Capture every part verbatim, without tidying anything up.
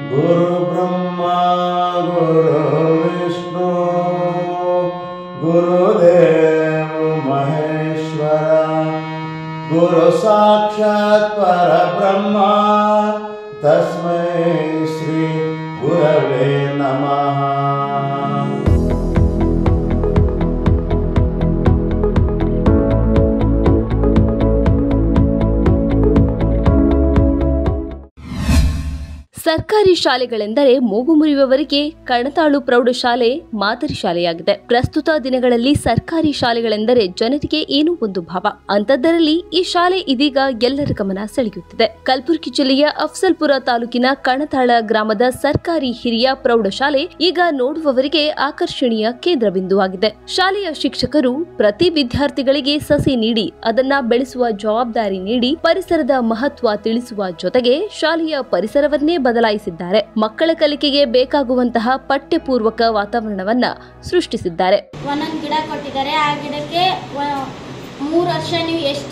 ಗುರು ಬ್ರಹ್ಮ ಗುರು ವಿಷ್ಣು ಗುರುದೇವ ಮಹೇಶ್ವರ ಗುರು ಸಾಕ್ಷಾತ್ ಪರಬ್ರಹ್ಮ ತಸ್ಮೈ ಶ್ರೀ ಗುರವೇ ನಮಃ. ಸರ್ಕಾರಿ ಶಾಲೆಗಳೆಂದರೆ ಮೂಗು ಮುರಿಯುವವರಿಗೆ ಕಣತಾಳು ಪ್ರೌಢಶಾಲೆ ಮಾದರಿ ಶಾಲೆಯಾಗಿದೆ. ಪ್ರಸ್ತುತ ದಿನಗಳಲ್ಲಿ ಸರ್ಕಾರಿ ಶಾಲೆಗಳೆಂದರೆ ಜನರಿಗೆ ಏನೋ ಒಂದು ಭಾವ. ಅಂತದ್ದರಲ್ಲಿ ಈ ಶಾಲೆ ಇದೀಗ ಎಲ್ಲರ ಗಮನ ಸೆಳೆಯುತ್ತಿದೆ. ಕಲಬುರಗಿ ಜಿಲ್ಲೆಯ ಅಫ್ಸಲ್ಪುರ ತಾಲೂಕಿನ ಕಣತಾಳ ಗ್ರಾಮದ ಸರ್ಕಾರಿ ಹಿರಿಯ ಪ್ರೌಢಶಾಲೆ ಈಗ ನೋಡುವವರಿಗೆ ಆಕರ್ಷಣೀಯ ಕೇಂದ್ರ ಬಿಂದುವಾಗಿದೆ. ಶಾಲೆಯ ಶಿಕ್ಷಕರು ಪ್ರತಿ ವಿದ್ಯಾರ್ಥಿಗಳಿಗೆ ಸಸಿ ನೀಡಿ ಅದನ್ನ ಬೆಳೆಸುವ ಜವಾಬ್ದಾರಿ ನೀಡಿ ಪರಿಸರದ ಮಹತ್ವ ತಿಳಿಸುವ ಜೊತೆಗೆ ಶಾಲೆಯ ಪರಿಸರವನ್ನೇ ಬದಲಾಯಿಸಿದ್ದಾರೆ. ಮಕ್ಕಳ ಕಲಿಕೆಗೆ ಬೇಕಾಗುವಂತಹ ಪಠ್ಯಪೂರ್ವಕ ವಾತಾವರಣವನ್ನ ಸೃಷ್ಟಿಸಿದ್ದಾರೆ. ಒಂದೊಂದು ಗಿಡ ಕೊಟ್ಟಿದ್ದಾರೆ. ಆ ಗಿಡಕ್ಕೆ ಮೂರು ವರ್ಷ ನೀವು ಎಷ್ಟು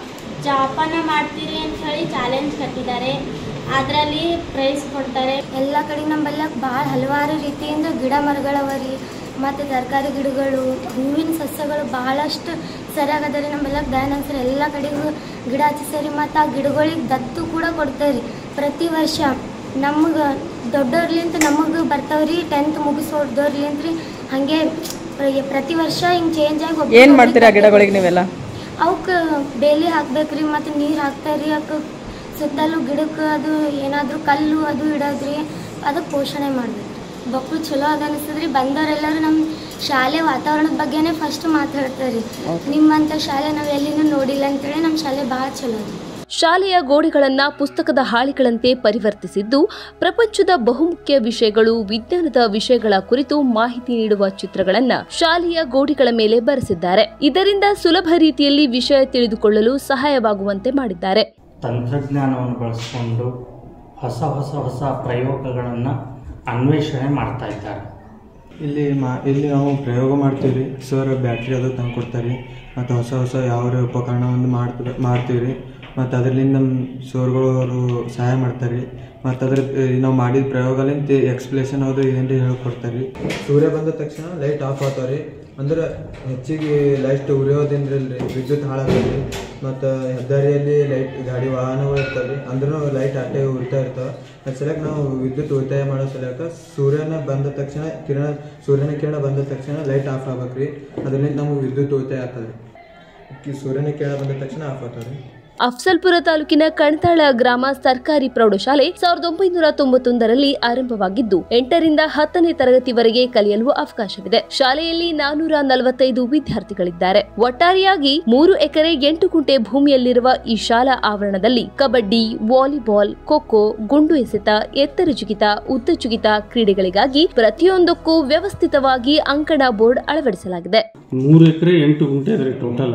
ಜೋಪಾನ ಮಾಡ್ತೀರಿ ಅಂತ ಹೇಳಿ ಚಾಲೆಂಜ್ ಕಟ್ಟಿದ್ದಾರೆ. ಅದರಲ್ಲಿ ಪ್ರೈಸ್ ಕೊಡ್ತಾರೆ. ಎಲ್ಲ ಕಡೆ ನಮ್ಮಲ್ಲ ಭಾಳ ಹಲವಾರು ರೀತಿಯಿಂದ ಗಿಡ ಮರಗಳವರಿ ಮತ್ತು ತರಕಾರಿ ಗಿಡಗಳು, ಹೂವಿನ ಸಸ್ಯಗಳು ಬಹಳಷ್ಟು ಸರಿಯಾಗದ ರೀ. ನಮ್ಮೆಲ್ಲ ಬ್ಯಾನ್ ಅನ್ಸರಿ ಎಲ್ಲ ಕಡೆಗೂ ಗಿಡ ಹಚ್ಚಿಸರಿ. ಮತ್ತು ಆ ಗಿಡಗಳಿಗೆ ದತ್ತು ಕೂಡ ಕೊಡ್ತಾರೆ ಪ್ರತಿ ವರ್ಷ. ನಮಗೆ ದೊಡ್ಡವ್ರಲಿಂತ ನಮಗೆ ಬರ್ತಾವ್ರಿ, ಟೆಂತ್ ಮುಗಿಸೋದವ್ರಲಿಂತ ರೀ. ಹಾಗೆ ಪ್ರತಿ ವರ್ಷ ಹಿಂಗೆ ಚೇಂಜ್ ಆಗಿ ಏನು ಮಾಡ್ತೀರಾ ಗಿಡಗಳಿಗೆ ನೀವೆಲ್ಲ? ಅವಕ್ಕೆ ಬೇಲಿ ಹಾಕ್ಬೇಕ್ರಿ ಮತ್ತು ನೀರು ಹಾಕ್ತಾರ್ರಿ. ಅವಕ್ಕೆ ಸುತ್ತಲೂ ಗಿಡಕ್ಕೆ ಅದು ಏನಾದರೂ ಕಲ್ಲು ಅದು ಇಡೋದ್ರಿ, ಅದಕ್ಕೆ ಪೋಷಣೆ ಮಾಡಬೇಕು. ಮಕ್ಕಳು ಚಲೋ ಅದ ಅನಿಸ್ತದ್ರಿ. ಬಂದವರೆಲ್ಲರೂ ನಮ್ಮ ಶಾಲೆ ವಾತಾವರಣದ ಬಗ್ಗೆನೇ ಫಸ್ಟ್ ಮಾತಾಡ್ತಾರೆ ರೀ. ನಿಮ್ಮಂಥ ಶಾಲೆ ನಾವು ಎಲ್ಲಿನೂ ನೋಡಿಲ್ಲ ಅಂತೇಳಿ ನಮ್ಮ ಶಾಲೆ ಭಾಳ ಚಲೋ ಅದ. ಶಾಲೆಯ ಗೋಡೆಗಳನ್ನ ಪುಸ್ತಕದ ಹಾಳೆಗಳಂತೆ ಪರಿವರ್ತಿಸಿದ್ದು ಪ್ರಪಂಚದ ಬಹುಮುಖ್ಯ ವಿಷಯಗಳು, ವಿಜ್ಞಾನದ ವಿಷಯಗಳ ಕುರಿತು ಮಾಹಿತಿ ನೀಡುವ ಚಿತ್ರಗಳನ್ನ ಶಾಲೆಯ ಗೋಡೆಗಳ ಮೇಲೆ ಬರೆಸಿದ್ದಾರೆ. ಇದರಿಂದ ಸುಲಭ ರೀತಿಯಲ್ಲಿ ವಿಷಯ ತಿಳಿದುಕೊಳ್ಳಲು ಸಹಾಯವಾಗುವಂತೆ ಮಾಡಿದ್ದಾರೆ. ತಂತ್ರಜ್ಞಾನವನ್ನು ಬಳಸಿಕೊಂಡು ಹೊಸ ಹೊಸ ಹೊಸ ಪ್ರಯೋಗಗಳನ್ನು ಅನ್ವೇಷಣೆ ಮಾಡ್ತಾ ಇದ್ದಾರೆ. ಇಲ್ಲಿ ಮಾ ಇಲ್ಲಿ ನಾವು ಪ್ರಯೋಗ ಮಾಡ್ತೀವಿ ರೀ. ಸರ್ ಬ್ಯಾಟ್ರಿ ಅದು ತಂದು ಕೊಡ್ತಾರೆ. ಮತ್ತು ಹೊಸ ಹೊಸ ಯಾವ ಉಪಕರಣವನ್ನು ಮಾಡ್ತೀವಿ ಮಾಡ್ತೀವಿ ರೀ. ಮತ್ತು ಅದರಿಂದ ನಮ್ಮ ಸರ್ಗಳು ಅವರು ಸಹಾಯ ಮಾಡ್ತಾರೆ ರೀ. ಮತ್ತು ಅದ್ರ ನಾವು ಮಾಡಿದ ಪ್ರಯೋಗಲಿಂತ ಎಕ್ಸ್ಪ್ಲೇಷನ್ ಅದು ಏನು ಹೇಳ್ಕೊಡ್ತಾರೆ ರೀ. ಸೂರ್ಯ ಬಂದ ತಕ್ಷಣ ಲೈಟ್ ಆಫ್ ಆಗ್ತಾವೆ ರೀ. ಅಂದ್ರೆ ಹೆಚ್ಚಿಗೆ ಲೈಟ್ ಉರಿಯೋದ್ರಿಂದ ರೀ ವಿದ್ಯುತ್ ಹಾಳಾಗ್ತದೆ ರೀ. ಮತ್ತು ಹೆದ್ದಾರಿಯಲ್ಲಿ ಲೈಟ್ ಗಾಡಿ ವಾಹನಗಳು ಇರ್ತವೆ ರೀ, ಅಂದ್ರೂ ಲೈಟ್ ಅಟ್ಟೆ ಉರಿತಾ ಇರ್ತವೆ. ಅದ್ರ ಸಲಕ್ಕೆ ನಾವು ವಿದ್ಯುತ್ ಉಳಿತಾಯ ಮಾಡೋ ಸಲಕ್ಕೆ ಸೂರ್ಯನ ಬಂದ ತಕ್ಷಣ ಕಿರಣ ಸೂರ್ಯನ ಕಿರಣ ಬಂದ ತಕ್ಷಣ ಲೈಟ್ ಆಫ್ ಆಗ್ಬೇಕು ರೀ. ಅದರಿಂದ ನಮಗೆ ವಿದ್ಯುತ್ ಉಳಿತಾಯ ಆಗ್ತದೆ ರೀ. ಸೂರ್ಯನ ಕಿರಣ ಬಂದ ತಕ್ಷಣ ಆಫ್ ಆಗ್ತದೆ ರೀ. ಅಫ್ಸಲ್ಪುರ ತಾಲೂಕಿನ ಕಣತಾಳ ಗ್ರಾಮ ಸರ್ಕಾರಿ ಪ್ರೌಢಶಾಲೆ ಸಾವಿರದ ಒಂಬೈನೂರ ತೊಂಬತ್ತೊಂದರಲ್ಲಿ ಆರಂಭವಾಗಿದ್ದು ಎಂಟರಿಂದ ಹತ್ತನೇ ತರಗತಿವರೆಗೆ ಕಲಿಯಲು ಅವಕಾಶವಿದೆ. ಶಾಲೆಯಲ್ಲಿ ನಾನೂರ ನಲವತ್ತೈದು ವಿದ್ಯಾರ್ಥಿಗಳಿದ್ದಾರೆ. ಒಟ್ಟಾರೆಯಾಗಿ ಮೂರು ಎಕರೆ ಎಂಟು ಗುಂಟೆ ಭೂಮಿಯಲ್ಲಿರುವ ಈ ಶಾಲಾ ಆವರಣದಲ್ಲಿ ಕಬಡ್ಡಿ, ವಾಲಿಬಾಲ್, ಖೋಖೋ, ಗುಂಡು ಎಸೆತ, ಎತ್ತರ ಜಿಗಿತ, ಉದ್ದ ಜಿಗಿತ ಕ್ರೀಡೆಗಳಿಗಾಗಿ ಪ್ರತಿಯೊಂದಕ್ಕೂ ವ್ಯವಸ್ಥಿತವಾಗಿ ಅಂಕಣ ಬೋರ್ಡ್ ಅಳವಡಿಸಲಾಗಿದೆ. ಮೂರು ಎಕರೆ ಎಂಟು ಗುಂಟೆ ಅದ್ರಿ ಟೋಟಲ್.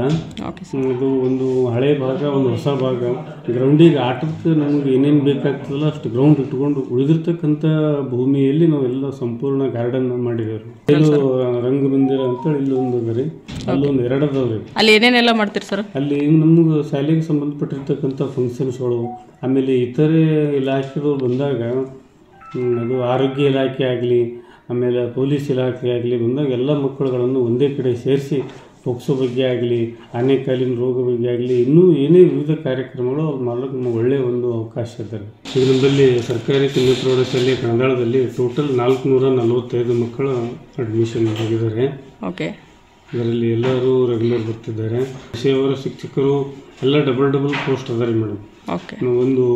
ಅದು ಒಂದು ಹಳೆ ಭಾಗ, ಒಂದು ಹೊಸ ಭಾಗ. ಗ್ರೌಂಡಿಗೆ ಆಟಕ್ಕೆ ನಮ್ಗೆ ಏನೇನು ಬೇಕಾಗ್ತದಲ್ಲ ಅಷ್ಟು ಗ್ರೌಂಡ್ ಇಟ್ಕೊಂಡು ಉಳಿದಿರ್ತಕ್ಕಂಥ ಭೂಮಿಯಲ್ಲಿ ನಾವೆಲ್ಲ ಸಂಪೂರ್ಣ ಗಾರ್ಡನ್ ಮಾಡಿದೇವ್ರಿ. ಇಲ್ಲೂ ರಂಗಮಂದಿರ ಅಂತೇಳಿ ಇಲ್ಲೊಂದು ಅದ್ರಿ, ಅಲ್ಲೊಂದು ಎರಡು ಅದಾವ್ರಿ. ಅಲ್ಲಿ ಏನೇನೆಲ್ಲ ಮಾಡ್ತೀರಿ ಸರ್? ಅಲ್ಲಿ ನಮ್ಗೆ ಶಾಲೆಗೆ ಸಂಬಂಧಪಟ್ಟಿರ್ತಕ್ಕಂಥ ಫಂಕ್ಷನ್ಸ್ಗಳು, ಆಮೇಲೆ ಇತರೆ ಇಲಾಖೆದವ್ರು ಬಂದಾಗ, ಅದು ಆರೋಗ್ಯ ಇಲಾಖೆ ಆಗಲಿ, ಆಮೇಲೆ ಪೊಲೀಸ್ ಇಲಾಖೆ ಆಗಲಿ ಬಂದಾಗ ಎಲ್ಲ ಮಕ್ಕಳುಗಳನ್ನು ಒಂದೇ ಕಡೆ ಸೇರಿಸಿ ಪೋಕ್ಸೋ ಬಗ್ಗೆ ಆಗಲಿ, ಆನೆಕಾಲಿನ ರೋಗ ಬಗ್ಗೆ ಆಗಲಿ, ಇನ್ನೂ ಏನೇ ವಿವಿಧ ಕಾರ್ಯಕ್ರಮಗಳು ಅವ್ರು ಮಾಡೋಕ್ಕೆ ನಮಗೆ ಒಳ್ಳೆಯ ಒಂದು ಅವಕಾಶ ಇದ್ದಾರೆ. ಈಗ ನಮ್ಮಲ್ಲಿ ಸರ್ಕಾರಿ ಕನ್ಯಾ ಪ್ರೌಢಶಾಲೆ ಕಣದಾಳದಲ್ಲಿ ಟೋಟಲ್ ನಾಲ್ಕುನೂರ ನಲವತ್ತೈದು ಮಕ್ಕಳು ಅಡ್ಮಿಷನ್ ಆಗಿದ್ದಾರೆ. ಓಕೆ. ಇದರಲ್ಲಿ ಎಲ್ಲರೂ ರೆಗ್ಯುಲರ್ ಬರ್ತಿದ್ದಾರೆ. ವಿಷಯವರ ಶಿಕ್ಷಕರು ಎಲ್ಲ ಡಬಲ್ ಡಬಲ್ ಪೋಸ್ಟ್ ಅದಾರೆ ಮೇಡಮ್. ಓಕೆ. ಒಂದು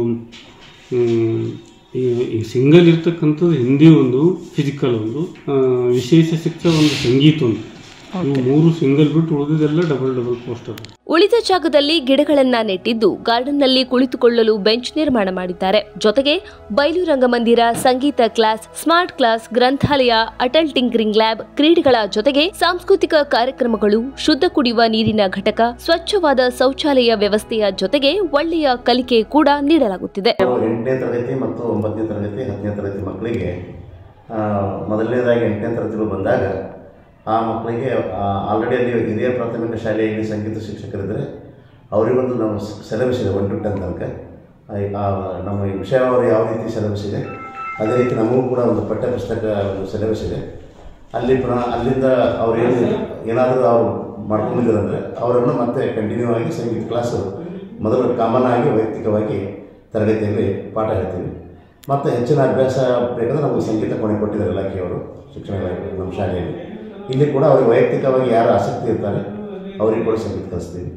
ಈ ಸಿಂಗಲ್ ಇರ್ತಕ್ಕಂಥದ್ದು ಹಿಂದಿ ಒಂದು, ಫಿಸಿಕಲ್ ಒಂದು, ವಿಶೇಷ ಶಿಕ್ಷಕ ಒಂದು, ಸಂಗೀತ ಒಂದು, ಮೂರು ಸಿಂಗಲ್ ಬಿಟ್ಟು ಉಳಿದಿದ್ದೆಲ್ಲ ಡಬಲ್ ಡಬಲ್ ಪೋಸ್ಟ್. ಉಳಿದ ಜಾಗದಲ್ಲಿ ಗಿಡಗಳನ್ನ ನೆಟ್ಟಿದ್ದು ಗಾರ್ಡನ್ನಲ್ಲಿ ಕುಳಿತುಕೊಳ್ಳಲು ಬೆಂಚ್ ನಿರ್ಮಾಣ ಮಾಡಿದ್ದಾರೆ. ಜೊತೆಗೆ ಬಯಲು ರಂಗಮಂದಿರ, ಸಂಗೀತ ಕ್ಲಾಸ್, ಸ್ಮಾರ್ಟ್ ಕ್ಲಾಸ್, ಗ್ರಂಥಾಲಯ, ಅಟಲ್ ಟಿಂಕರಿಂಗ್ ಲ್ಯಾಬ್, ಕ್ರೀಡೆಗಳ ಜೊತೆಗೆ ಸಾಂಸ್ಕೃತಿಕ ಕಾರ್ಯಕ್ರಮಗಳು, ಶುದ್ಧ ಕುಡಿಯುವ ನೀರಿನ ಘಟಕ, ಸ್ವಚ್ಛವಾದ ಶೌಚಾಲಯ ವ್ಯವಸ್ಥೆಯ ಜೊತೆಗೆ ಒಳ್ಳೆಯ ಕಲಿಕೆ ಕೂಡ ನೀಡಲಾಗುತ್ತಿದೆ. ಎಂಟನೇ ತರಗತಿ ಮತ್ತು ಒಂಬತ್ತನೇ ತರಗತಿ ಹತ್ತನೇ ತರಗತಿ ಮಕ್ಕಳಿಗೆ ಮೊದಲನೇದಾಗಿ ಎಂಟನೇ ತರಗತಿಗಳು ಬಂದಾಗ ಆ ಮಕ್ಕಳಿಗೆ ಆಲ್ರೆಡಿ ಅಲ್ಲಿ ಹಿರಿಯ ಪ್ರಾಥಮಿಕ ಶಾಲೆಯಲ್ಲಿ ಸಂಗೀತ ಶಿಕ್ಷಕರಿದ್ದರೆ ಅವರಿಗೊಂದು ನಾವು ಸಿಲೆಬಸ್ ಇದೆ ಒನ್ ಟು ಟೆನ್ ತನಕ. ನಮ್ಮ ವಿಷಯ ಯಾವ ರೀತಿ ಸಿಲೆಬಸ್ ಇದೆ ಅದೇ ರೀತಿ ನಮಗೂ ಕೂಡ ಒಂದು ಪಠ್ಯ ಪುಸ್ತಕ ಒಂದು ಸಿಲೆಬಸ್ ಇದೆ. ಅಲ್ಲಿ ಪುನಃ ಅಲ್ಲಿಂದ ಅವ್ರು ಏನು ಏನಾದರೂ ಅವ್ರು ಮಾಡ್ಕೊಂಡಿದ್ದಾರಂದರೆ ಅವರನ್ನು ಮತ್ತೆ ಕಂಟಿನ್ಯೂ ಆಗಿ ಸಂಗೀತ ಕ್ಲಾಸು ಮೊದಲು ಕಾಮನ್ ಆಗಿ ವೈಯಕ್ತಿಕವಾಗಿ ತರಗತಿಯಲ್ಲಿ ಪಾಠ ಹೇಳ್ತೀವಿ. ಮತ್ತು ಹೆಚ್ಚಿನ ಅಭ್ಯಾಸ ಬೇಕಂದರೆ ನಮಗೆ ಸಂಗೀತ ಕೋಣೆ ಕೊಟ್ಟಿದ್ದಾರೆ ಇಲಾಖೆಯವರು, ಶಿಕ್ಷಣ ಇಲಾಖೆ ನಮ್ಮ ಶಾಲೆಯಲ್ಲಿ. ಇಲ್ಲಿ ಕೂಡ ಅವ್ರಿಗೆ ವೈಯಕ್ತಿಕವಾಗಿ ಯಾರು ಆಸಕ್ತಿ ಇರ್ತಾರೆ ಅವರಿಗೆ ಕೂಡ ಸಂಗೀತ ಕಲಿಸ್ತೀವಿ.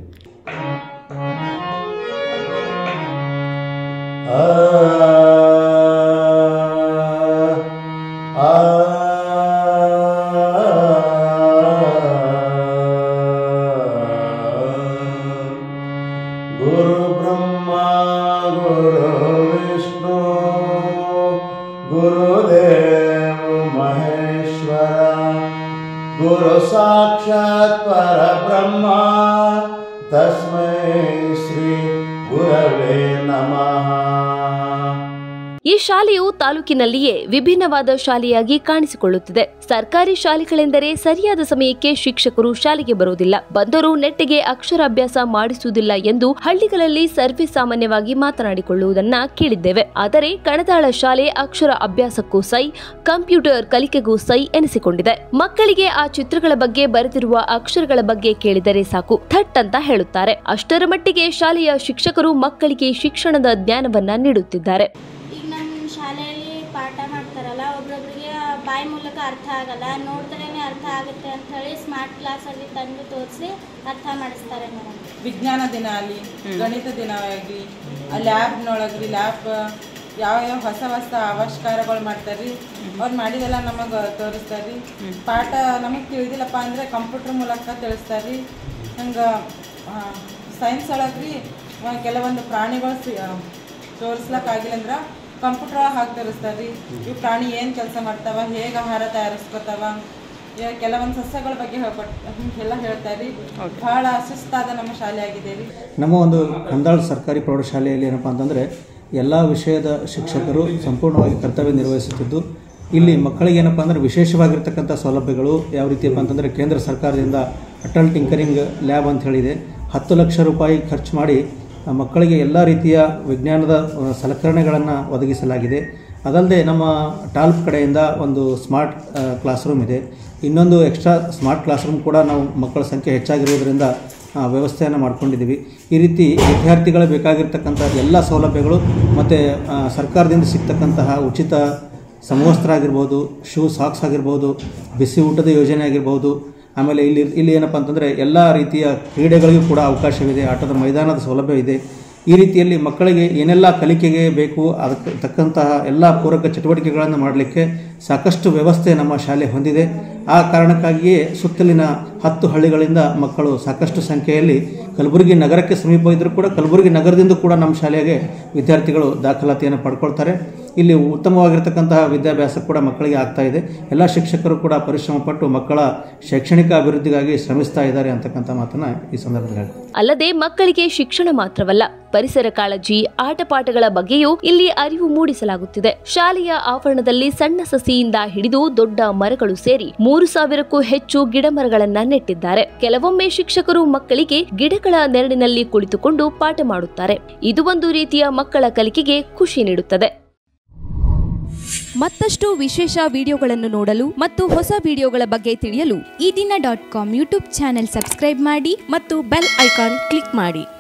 ಗುರು ಬ್ರಹ್ಮ ಗುರು ವಿಷ್ಣು ಗುರುದೇವ ಮಹೇಶ್ವರ ಗುರು ಸಾಕ್ಷಾತ್ ಪರಬ್ರಹ್ಮ ತಸ್ಮೈ ಶ್ರೀ ಗುರವೇ ನಮಃ. ಈ ಶಾಲೆಯು ತಾಲೂಕಿನಲ್ಲಿಯೇ ವಿಭಿನ್ನವಾದ ಶಾಲೆಯಾಗಿ ಕಾಣಿಸಿಕೊಳ್ಳುತ್ತಿದೆ. ಸರ್ಕಾರಿ ಶಾಲೆಗಳೆಂದರೆ ಸರಿಯಾದ ಸಮಯಕ್ಕೆ ಶಿಕ್ಷಕರು ಶಾಲೆಗೆ ಬರುವುದಿಲ್ಲ, ಬಂದರೂ ನೆಟ್ಟಿಗೆ ಅಕ್ಷರಾಭ್ಯಾಸ ಮಾಡಿಸುವುದಿಲ್ಲ ಎಂದು ಹಳ್ಳಿಗಳಲ್ಲಿ ಸರ್ವೇ ಸಾಮಾನ್ಯವಾಗಿ ಮಾತನಾಡಿಕೊಳ್ಳುವುದನ್ನ ಕೇಳಿದ್ದೇವೆ. ಆದರೆ ಕಣದಾಳ ಶಾಲೆ ಅಕ್ಷರ ಅಭ್ಯಾಸಕ್ಕೂ ಸೈ, ಕಂಪ್ಯೂಟರ್ ಕಲಿಕೆಗೂ ಸೈ ಎನಿಸಿಕೊಂಡಿದೆ. ಮಕ್ಕಳಿಗೆ ಆ ಚಿತ್ರಗಳ ಬಗ್ಗೆ ಬರೆದಿರುವ ಅಕ್ಷರಗಳ ಬಗ್ಗೆ ಕೇಳಿದರೆ ಸಾಕು, ಥಟ್ ಅಂತ ಹೇಳುತ್ತಾರೆ. ಅಷ್ಟರ ಮಟ್ಟಿಗೆ ಶಾಲೆಯ ಶಿಕ್ಷಕರು ಮಕ್ಕಳಿಗೆ ಶಿಕ್ಷಣದ ಜ್ಞಾನವನ್ನ ನೀಡುತ್ತಿದ್ದಾರೆ. ಶಾಲೆಯಲ್ಲಿ ಪಾಠ ಮಾಡ್ತಾರಲ್ಲ, ಒಬ್ಬೊಬ್ಬರಿಗೆ ಬಾಯಿ ಮೂಲಕ ಅರ್ಥ ಆಗಲ್ಲ, ನೋಡಿದ್ರೇ ಅರ್ಥ ಆಗುತ್ತೆ ಅಂತ ಹೇಳಿ ಸ್ಮಾರ್ಟ್ ಕ್ಲಾಸಲ್ಲಿ ತಂದು ತೋರಿಸಿ ಅರ್ಥ ಮಾಡಿಸ್ತಾರೆ ಮೇಡಮ್. ವಿಜ್ಞಾನ ದಿನ ಆಗಲಿ, ಗಣಿತ ದಿನ ಆಗಲಿ, ಲ್ಯಾಬ್ನೊಳಗ್ರಿ ಲ್ಯಾಬ್ ಯಾವ ಯಾವ ಹೊಸ ಹೊಸ ಆವಿಷ್ಕಾರಗಳು ಮಾಡ್ತಾರೆ ರೀ, ಅವ್ರು ಮಾಡಿದೆಲ್ಲ ನಮಗೆ ತೋರಿಸ್ತಾರೆ ರೀ. ಪಾಠ ನಮಗೆ ತಿಳಿದಿಲ್ಲಪ್ಪ ಅಂದರೆ ಕಂಪ್ಯೂಟರ್ ಮೂಲಕ ತಿಳಿಸ್ತಾರೆ ರೀ. ಹಂಗೆ ಸೈನ್ಸ್ ಒಳಗೆ ರೀ ಕೆಲವೊಂದು ಪ್ರಾಣಿಗಳು ತೋರಿಸ್ಲಕ್ಕಾಗಿಲ್ಲ ಅಂದ್ರೆ ಕಂಪ್ಯೂಟರ್ ಒಳಗೆ ಹಾಕಿ ತೋರಿಸ್ತಾರೆ ರೀ. ಇವು ಪ್ರಾಣಿ ಏನು ಕೆಲಸ ಮಾಡ್ತಾವ, ಹೇಗೆ ಆಹಾರ ತಯಾರಿಸ್ಕೊತಾವ, ಕೆಲವೊಂದು ಸಸ್ಯಗಳ ಬಗ್ಗೆ ಹೇಳ್ಕೊಟ್ಟು ಹಿಂಗೆಲ್ಲ ಹೇಳ್ತಾರೆ ರೀ. ಭಾಳ ಶಿಸ್ತಾದ ನಮ್ಮ ಶಾಲೆ ಆಗಿದೆ ರೀ. ನಮ್ಮ ಒಂದು ಕಂದಾಳ ಸರ್ಕಾರಿ ಪ್ರೌಢಶಾಲೆಯಲ್ಲಿ ಏನಪ್ಪ ಅಂತಂದರೆ ಎಲ್ಲ ವಿಷಯದ ಶಿಕ್ಷಕರು ಸಂಪೂರ್ಣವಾಗಿ ಕರ್ತವ್ಯ ನಿರ್ವಹಿಸುತ್ತಿದ್ದು, ಇಲ್ಲಿ ಮಕ್ಕಳಿಗೆ ಏನಪ್ಪ ಅಂದರೆ ವಿಶೇಷವಾಗಿರ್ತಕ್ಕಂಥ ಸೌಲಭ್ಯಗಳು ಯಾವ ರೀತಿಯಪ್ಪ ಅಂತಂದರೆ ಕೇಂದ್ರ ಸರ್ಕಾರದಿಂದ ಅಟಲ್ ಟಿಂಕರಿಂಗ್ ಲ್ಯಾಬ್ ಅಂತ ಹೇಳಿದೆ. ಹತ್ತು ಲಕ್ಷ ರೂಪಾಯಿ ಖರ್ಚು ಮಾಡಿ ಮಕ್ಕಳಿಗೆ ಎಲ್ಲ ರೀತಿಯ ವಿಜ್ಞಾನದ ಸಲಕರಣೆಗಳನ್ನು ಒದಗಿಸಲಾಗಿದೆ. ಅದಲ್ಲದೆ ನಮ್ಮ ಟಾಲ್ಪ್ ಕಡೆಯಿಂದ ಒಂದು ಸ್ಮಾರ್ಟ್ ಕ್ಲಾಸ್ ರೂಮ್ ಇದೆ. ಇನ್ನೊಂದು ಎಕ್ಸ್ಟ್ರಾ ಸ್ಮಾರ್ಟ್ ಕ್ಲಾಸ್ ರೂಮ್ ಕೂಡ ನಾವು ಮಕ್ಕಳ ಸಂಖ್ಯೆ ಹೆಚ್ಚಾಗಿರುವುದರಿಂದ ವ್ಯವಸ್ಥೆಯನ್ನು ಮಾಡ್ಕೊಂಡಿದ್ದೀವಿ. ಈ ರೀತಿ ವಿದ್ಯಾರ್ಥಿಗಳು ಬೇಕಾಗಿರ್ತಕ್ಕಂಥ ಎಲ್ಲ ಸೌಲಭ್ಯಗಳು ಮತ್ತು ಸರ್ಕಾರದಿಂದ ಸಿಗ್ತಕ್ಕಂತಹ ಉಚಿತ ಸಮವಸ್ತ್ರ ಆಗಿರ್ಬೋದು, ಶೂ ಸಾಕ್ಸ್ ಆಗಿರ್ಬೋದು, ಬಿಸಿ ಊಟದ ಯೋಜನೆ ಆಗಿರ್ಬೋದು, ಆಮೇಲೆ ಇಲ್ಲಿ ಇಲ್ಲಿ ಏನಪ್ಪ ಅಂತಂದರೆ ಎಲ್ಲ ರೀತಿಯ ಕ್ರೀಡೆಗಳಿಗೂ ಕೂಡ ಅವಕಾಶವಿದೆ, ಆಟದ ಮೈದಾನದ ಸೌಲಭ್ಯ ಇದೆ. ಈ ರೀತಿಯಲ್ಲಿ ಮಕ್ಕಳಿಗೆ ಏನೆಲ್ಲ ಕಲಿಕೆಗೆ ಬೇಕು ಅದಕ್ಕೆ ತಕ್ಕಂತಹ ಎಲ್ಲ ಪೂರಕ ಚಟುವಟಿಕೆಗಳನ್ನು ಮಾಡಲಿಕ್ಕೆ ಸಾಕಷ್ಟು ವ್ಯವಸ್ಥೆ ನಮ್ಮ ಶಾಲೆ ಹೊಂದಿದೆ. ಆ ಕಾರಣಕ್ಕಾಗಿಯೇ ಸುತ್ತಲಿನ ಹತ್ತು ಹಳ್ಳಿಗಳಿಂದ ಮಕ್ಕಳು ಸಾಕಷ್ಟು ಸಂಖ್ಯೆಯಲ್ಲಿ ಕಲಬುರಗಿ ನಗರಕ್ಕೆ ಸಮೀಪ ಇದ್ದರೂ ಕೂಡ ಕಲಬುರಗಿ ನಗರದಿಂದ ಕೂಡ ನಮ್ಮ ಶಾಲೆಗೆ ವಿದ್ಯಾರ್ಥಿಗಳು ದಾಖಲಾತಿಯನ್ನು ಪಡ್ಕೊಳ್ತಾರೆ. ಇಲ್ಲಿ ಉತ್ತಮವಾಗಿರ್ತಕ್ಕಂತಹ ವಿದ್ಯಾಭ್ಯಾಸ ಕೂಡ ಮಕ್ಕಳಿಗೆ ಆಗ್ತಾ ಇದೆ. ಎಲ್ಲ ಶಿಕ್ಷಕರು ಕೂಡ ಪರಿಶ್ರಮ ಪಟ್ಟು ಮಕ್ಕಳ ಶೈಕ್ಷಣಿಕ ಅಭಿವೃದ್ಧಿಗಾಗಿ ಶ್ರಮಿಸ್ತಾ ಇದ್ದಾರೆ ಅಂತಕ್ಕಂಥ ಮಾತನ್ನ ಈ ಸಂದರ್ಭದಲ್ಲಿ. ಅಲ್ಲದೆ ಮಕ್ಕಳಿಗೆ ಶಿಕ್ಷಣ ಮಾತ್ರವಲ್ಲ, ಪರಿಸರ ಕಾಳಜಿ, ಆಟ ಪಾಠಗಳ ಬಗ್ಗೆಯೂ ಇಲ್ಲಿ ಅರಿವು ಮೂಡಿಸಲಾಗುತ್ತಿದೆ. ಶಾಲೆಯ ಆವರಣದಲ್ಲಿ ಸಣ್ಣ ಸಸಿಯಿಂದ ಹಿಡಿದು ದೊಡ್ಡ ಮರಗಳು ಸೇರಿ ಮೂರು ಸಾವಿರಕ್ಕೂ ಹೆಚ್ಚು ಗಿಡ ಮರಗಳನ್ನ ನೆಟ್ಟಿದ್ದಾರೆ. ಕೆಲವೊಮ್ಮೆ ಶಿಕ್ಷಕರು ಮಕ್ಕಳಿಗೆ ಗಿಡಗಳ ನೆರಳಿನಲ್ಲಿ ಕುಳಿತುಕೊಂಡು ಪಾಠ ಮಾಡುತ್ತಾರೆ. ಇದು ಒಂದು ರೀತಿಯ ಮಕ್ಕಳ ಕಲಿಕೆಗೆ ಖುಷಿ ನೀಡುತ್ತದೆ. ಮತ್ತಷ್ಟು ವಿಶೇಷ ವಿಡಿಯೋಗಳನ್ನು ನೋಡಲು ಮತ್ತು ಹೊಸ ವಿಡಿಯೋಗಳ ಬಗ್ಗೆ ತಿಳಿಯಲು Ee Dina dot com YouTube channel subscribe ಮಾಡಿ ಮತ್ತು ಬೆಲ್ ಐಕಾನ್ ಕ್ಲಿಕ್ ಮಾಡಿ.